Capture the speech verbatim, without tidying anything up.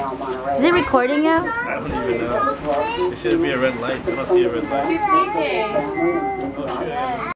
Is it recording now? I don't even know. There should be a red light. I don't see a red light. Oh, shit.